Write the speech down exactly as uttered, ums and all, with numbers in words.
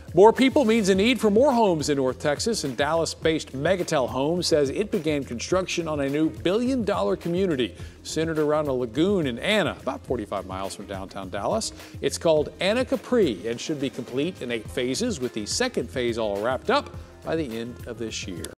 More people means a need for more homes in North Texas, and Dallas-based Megatel Homes says it began construction on a new billion dollar community centered around a lagoon in Anna, about forty-five miles from downtown Dallas. It's called Anna Capri and should be complete in eight phases, with the second phase all wrapped up by the end of this year.